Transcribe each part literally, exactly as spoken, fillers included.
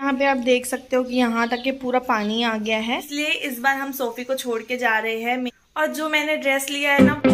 यहाँ पे आप देख सकते हो कि यहाँ तक के पूरा पानी आ गया है, इसलिए इस बार हम सोफी को छोड़ के जा रहे हैं। और जो मैंने ड्रेस लिया है ना,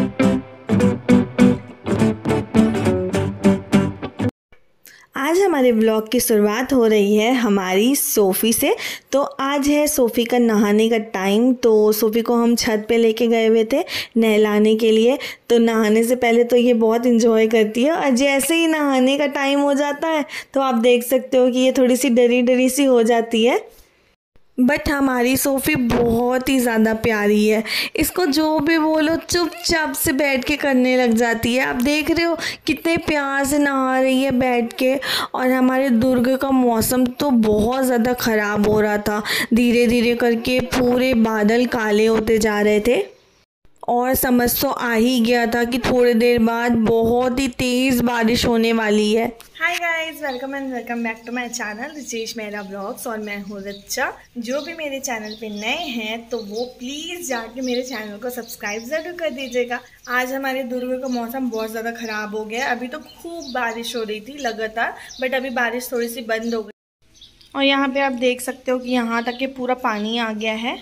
आज हमारे व्लॉग की शुरुआत हो रही है हमारी सोफ़ी से। तो आज है सोफ़ी का नहाने का टाइम। तो सोफ़ी को हम छत पे लेके गए हुए थे नहलाने के लिए। तो नहाने से पहले तो ये बहुत इंजॉय करती है, और जैसे ही नहाने का टाइम हो जाता है तो आप देख सकते हो कि ये थोड़ी सी डरी डरी सी हो जाती है। बट हमारी सोफ़ी बहुत ही ज़्यादा प्यारी है, इसको जो भी बोलो चुपचाप से बैठ के करने लग जाती है। आप देख रहे हो कितने प्यार से नहा रही है बैठ के। और हमारे दुर्ग का मौसम तो बहुत ज़्यादा ख़राब हो रहा था, धीरे धीरे करके पूरे बादल काले होते जा रहे थे, और समझ तो आ ही गया था कि थोड़ी देर बाद बहुत ही तेज़ बारिश होने वाली है। Hi guys, welcome and welcome back to my channel Richesh Mehra vlogs. और मैं हूँ रिचा। जो भी मेरे चैनल पे नए हैं तो वो प्लीज़ जाके मेरे चैनल को सब्सक्राइब ज़रूर कर दीजिएगा। आज हमारे दुर्ग का मौसम बहुत ज़्यादा ख़राब हो गया है। अभी तो खूब बारिश हो रही थी लगातार, बट अभी बारिश थोड़ी सी बंद हो गई। और यहाँ पर आप देख सकते हो कि यहाँ तक के पूरा पानी आ गया है।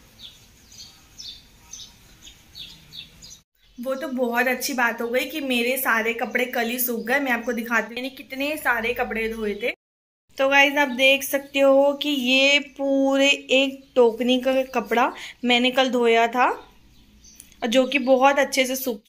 वो तो बहुत अच्छी बात हो गई कि मेरे सारे कपड़े कल ही सूख गए। मैं आपको दिखाती हूँ मैंने कितने सारे कपड़े धोए थे। तो गाइज आप देख सकते हो कि ये पूरे एक टोकनी का कपड़ा मैंने कल धोया था, जो कि बहुत अच्छे से सूख।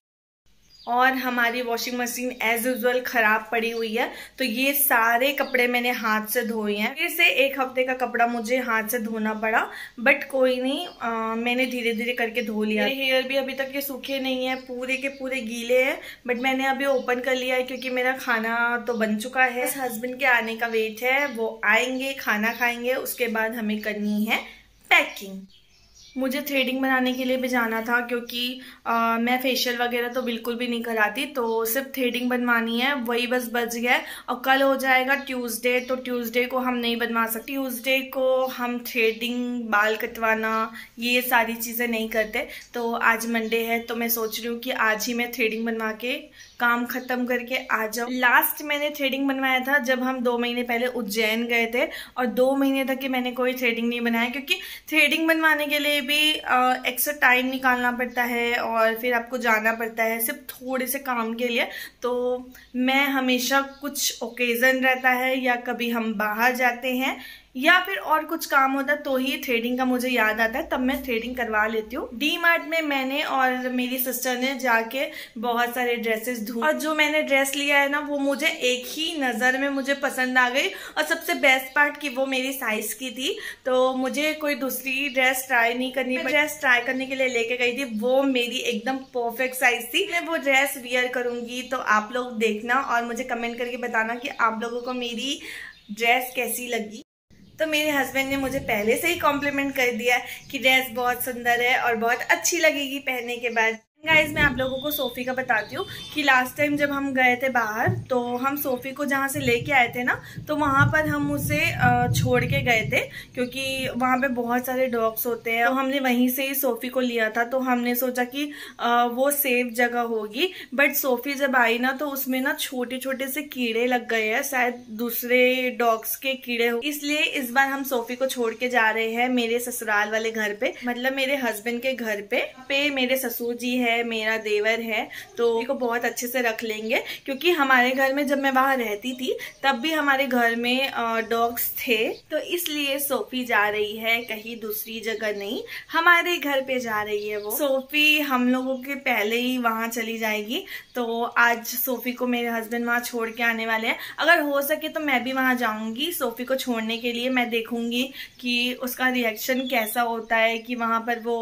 और हमारी वॉशिंग मशीन एज यूजुअल ख़राब पड़ी हुई है, तो ये सारे कपड़े मैंने हाथ से धोए हैं। फिर से एक हफ्ते का कपड़ा मुझे हाथ से धोना पड़ा, बट कोई नहीं, आ, मैंने धीरे धीरे करके धो लिया। मेरे हेयर भी अभी तक के सूखे नहीं है, पूरे के पूरे गीले हैं, बट मैंने अभी ओपन कर लिया है क्योंकि मेरा खाना तो बन चुका है। हस्बैंड के आने का वेट है, वो आएंगे, खाना खाएंगे, उसके बाद हमें करनी है पैकिंग। मुझे थ्रेडिंग बनाने के लिए भी जाना था, क्योंकि आ, मैं फेशियल वगैरह तो बिल्कुल भी नहीं कराती, तो सिर्फ थ्रेडिंग बनवानी है, वही बस बच गया। और कल हो जाएगा ट्यूसडे, तो ट्यूसडे को हम नहीं बनवा सकते। ट्यूसडे को हम थ्रेडिंग, बाल कटवाना, ये सारी चीज़ें नहीं करते। तो आज मंडे है, तो मैं सोच रही हूँ कि आज ही मैं थ्रेडिंग बनवा के काम खत्म करके आ जाऊँ। लास्ट मैंने थ्रेडिंग बनवाया था जब हम दो महीने पहले उज्जैन गए थे, और दो महीने तक के मैंने कोई थ्रेडिंग नहीं बनाया, क्योंकि थ्रेडिंग बनवाने के लिए भी एक्स्ट्रा टाइम निकालना पड़ता है, और फिर आपको जाना पड़ता है सिर्फ थोड़े से काम के लिए। तो मैं हमेशा कुछ ओकेजन रहता है, या कभी हम बाहर जाते हैं, या फिर और कुछ काम होता है, तो ही थ्रेडिंग का मुझे याद आता है, तब मैं थ्रेडिंग करवा लेती हूँ। डी मार्ट में मैंने और मेरी सिस्टर ने जाके बहुत सारे ड्रेसेस ढूंढ, और जो मैंने ड्रेस लिया है ना, वो मुझे एक ही नज़र में मुझे पसंद आ गई। और सबसे बेस्ट पार्ट कि वो मेरी साइज की थी, तो मुझे कोई दूसरी ड्रेस ट्राई नहीं करनी पड़ी। ड्रेस ट्राई करने के लिए लेके गई थी, वो मेरी एकदम परफेक्ट साइज थी। मैं वो ड्रेस वियर करूंगी, तो आप लोग देखना और मुझे कमेंट करके बताना कि आप लोगों को मेरी ड्रेस कैसी लगी। तो मेरे हस्बैंड ने मुझे पहले से ही कॉम्प्लीमेंट कर दिया कि ड्रेस बहुत सुंदर है और बहुत अच्छी लगेगी पहनने के बाद। गाइज मैं आप लोगों को सोफ़ी का बताती हूँ कि लास्ट टाइम जब हम गए थे बाहर, तो हम सोफ़ी को जहाँ से लेके आए थे ना, तो वहाँ पर हम उसे छोड़ के गए थे, क्योंकि वहाँ पे बहुत सारे डॉग्स होते हैं। तो हमने वहीं से ही सोफ़ी को लिया था, तो हमने सोचा कि वो सेफ जगह होगी। बट सोफ़ी जब आई ना, तो उसमें ना छोटे छोटे से कीड़े लग गए हैं, शायद दूसरे डॉग्स के कीड़े हो, इसलिए इस बार हम सोफ़ी को छोड़ के जा रहे हैं मेरे ससुराल वाले घर पे, मतलब मेरे हस्बैंड के घर पे पे मेरे ससुर जी है, मेरा देवर है, तो को बहुत अच्छे से रख लेंगे। क्योंकि हमारे घर में जब मैं वहां रहती थी, तब भी हमारे घर में डॉग्स थे, तो इसलिए सोफ़ी जा रही है कहीं दूसरी जगह नहीं, हमारे घर पे जा रही है। वो सोफ़ी हम लोगों के पहले ही वहां चली जाएगी, तो आज सोफ़ी को मेरे हस्बैंड वहां छोड़ के आने वाले हैं। अगर हो सके तो मैं भी वहां जाऊंगी सोफ़ी को छोड़ने के लिए। मैं देखूंगी कि उसका रिएक्शन कैसा होता है, कि वहां पर वो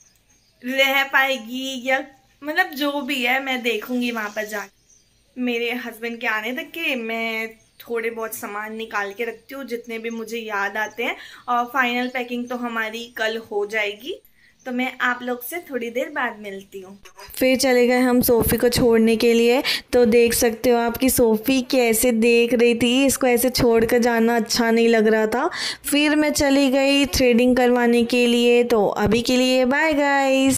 रह पाएगी, या मतलब जो भी है मैं देखूंगी वहां पर जाके। मेरे हस्बैंड के आने तक के मैं थोड़े बहुत सामान निकाल के रखती हूँ, जितने भी मुझे याद आते हैं, और फाइनल पैकिंग तो हमारी कल हो जाएगी। तो मैं आप लोग से थोड़ी देर बाद मिलती हूँ। फिर चले गए हम सोफ़ी को छोड़ने के लिए। तो देख सकते हो आपकी सोफ़ी कैसे देख रही थी, इसको ऐसे छोड़ कर जाना अच्छा नहीं लग रहा था। फिर मैं चली गई थ्रेडिंग करवाने के लिए। तो अभी के लिए बाय गाइस।